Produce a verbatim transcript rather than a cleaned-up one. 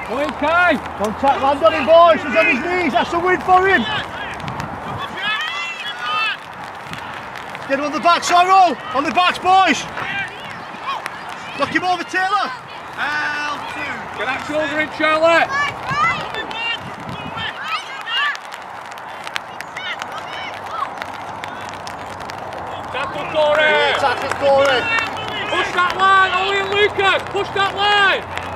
Go in, Kai. Contact land on him, boys. He's on his knees. That's a win for him. Get him on the back, Sorrel. On the backs, boys. Knock him over, Taylor. L two. Get that shoulder in, Charlotte. Tackle, Corey. Yeah, tackle, Corey. Push that line, Ollie and Lucas. Push that line.